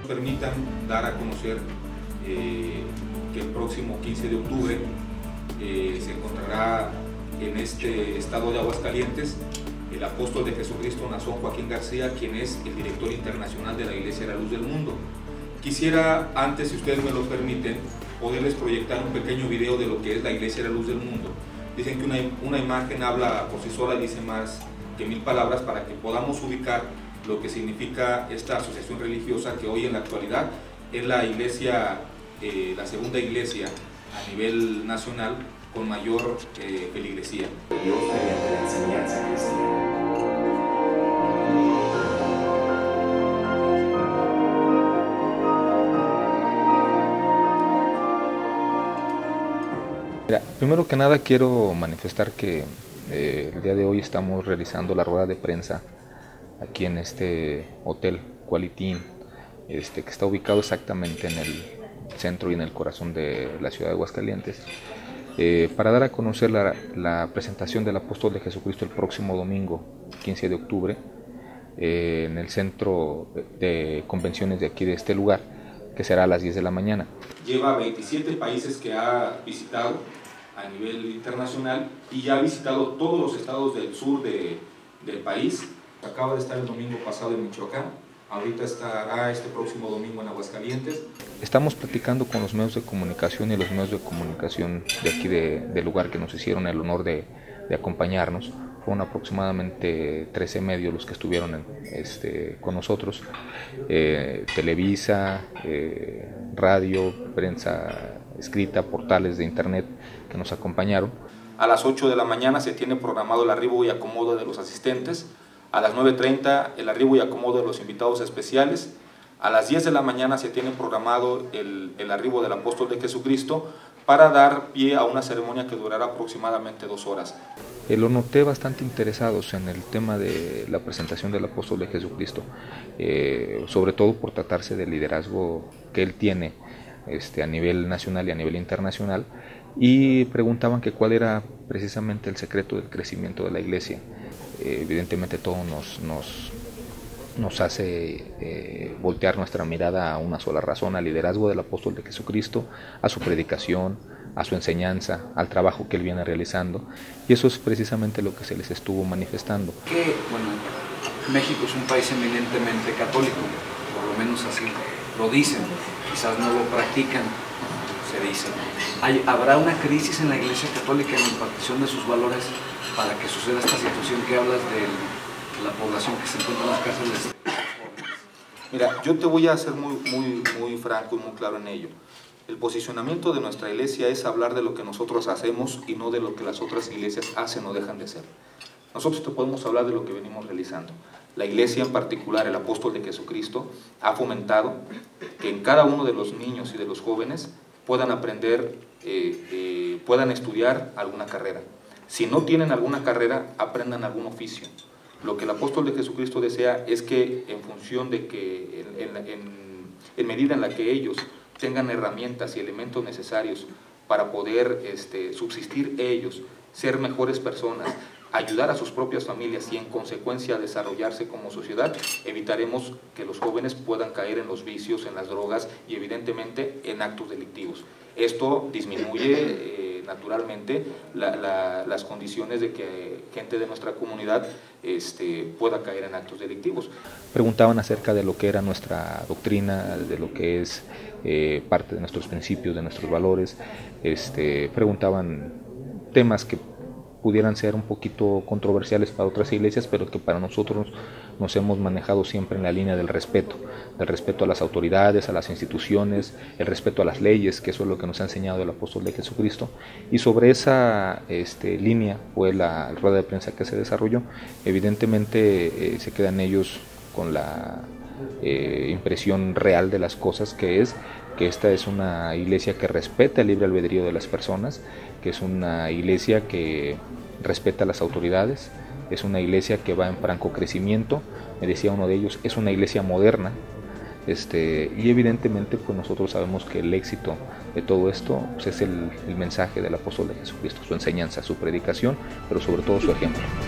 permitan dar a conocer que el próximo 15 de octubre se encontrará en este estado de Aguascalientes el apóstol de Jesucristo Nazón Joaquín García, quien es el director internacional de la Iglesia de la Luz del Mundo. Quisiera, antes, si ustedes me lo permiten, poderles proyectar un pequeño video de lo que es la Iglesia de la Luz del Mundo. Dicen que una imagen habla por sí sola y dice más que 1000 palabras, para que podamos ubicar lo que significa esta asociación religiosa que hoy en la actualidad es la iglesia, la segunda iglesia a nivel nacional con mayor feligresía. Dios mediante la enseñanza cristiana. Primero que nada quiero manifestar que el día de hoy estamos realizando la rueda de prensa aquí en este hotel Quality Inn, que está ubicado exactamente en el centro y en el corazón de la ciudad de Aguascalientes, para dar a conocer la presentación del apóstol de Jesucristo el próximo domingo 15 de octubre en el centro de convenciones de aquí de este lugar, que será a las 10 de la mañana. Lleva 27 países que ha visitado a nivel internacional y ya ha visitado todos los estados del sur del país. Acaba de estar el domingo pasado en Michoacán, ahorita estará este próximo domingo en Aguascalientes. Estamos platicando con los medios de comunicación y los medios de comunicación de aquí del lugar que nos hicieron el honor de acompañarnos. Fueron aproximadamente 13 medios los que estuvieron con nosotros, Televisa, radio, prensa escrita, portales de internet que nos acompañaron. A las 8 de la mañana se tiene programado el arribo y acomodo de los asistentes, a las 9:30 el arribo y acomodo de los invitados especiales, a las 10 de la mañana se tiene programado el arribo del apóstol de Jesucristo para dar pie a una ceremonia que durará aproximadamente 2 horas. Lo noté bastante interesados en el tema de la presentación del apóstol de Jesucristo, sobre todo por tratarse del liderazgo que él tiene a nivel nacional y a nivel internacional, y preguntaban que cuál era precisamente el secreto del crecimiento de la iglesia. Evidentemente todo nos hace voltear nuestra mirada a una sola razón: al liderazgo del apóstol de Jesucristo, a su predicación, a su enseñanza, al trabajo que él viene realizando, y eso es precisamente lo que se les estuvo manifestando. Que, bueno, México es un país eminentemente católico, por lo menos así lo dicen, quizás no lo practican, se dice. ¿Habrá una crisis en la Iglesia Católica en la impartición de sus valores para que suceda esta situación que hablas de la población que se encuentra en las cárceles? Mira, yo te voy a ser muy franco y muy claro en ello. El posicionamiento de nuestra iglesia es hablar de lo que nosotros hacemos y no de lo que las otras iglesias hacen o dejan de hacer. Nosotros te podemos hablar de lo que venimos realizando. La iglesia, en particular el apóstol de Jesucristo, ha fomentado que en cada uno de los niños y de los jóvenes puedan aprender, puedan estudiar alguna carrera. Si no tienen alguna carrera, aprendan algún oficio. Lo que el apóstol de Jesucristo desea es que, en función de que, en medida en la que ellos tengan herramientas y elementos necesarios para poder subsistir ellos, ser mejores personas, ayudar a sus propias familias y en consecuencia desarrollarse como sociedad, evitaremos que los jóvenes puedan caer en los vicios, en las drogas y evidentemente en actos delictivos. Esto disminuye naturalmente las condiciones de que gente de nuestra comunidad pueda caer en actos delictivos. Preguntaban acerca de lo que era nuestra doctrina, de lo que es parte de nuestros principios, de nuestros valores. Preguntaban temas que pudieran ser un poquito controversiales para otras iglesias, pero que para nosotros nos hemos manejado siempre en la línea del respeto a las autoridades, a las instituciones, el respeto a las leyes, que eso es lo que nos ha enseñado el apóstol de Jesucristo. Y sobre esa línea fue la rueda de prensa que se desarrolló. Evidentemente se quedan ellos con la impresión real de las cosas, que esta es una iglesia que respeta el libre albedrío de las personas, que es una iglesia que respeta a las autoridades, es una iglesia que va en franco crecimiento. Me decía uno de ellos, es una iglesia moderna, y evidentemente pues nosotros sabemos que el éxito de todo esto pues, es el mensaje del apóstol de Jesucristo, su enseñanza, su predicación, pero sobre todo su ejemplo.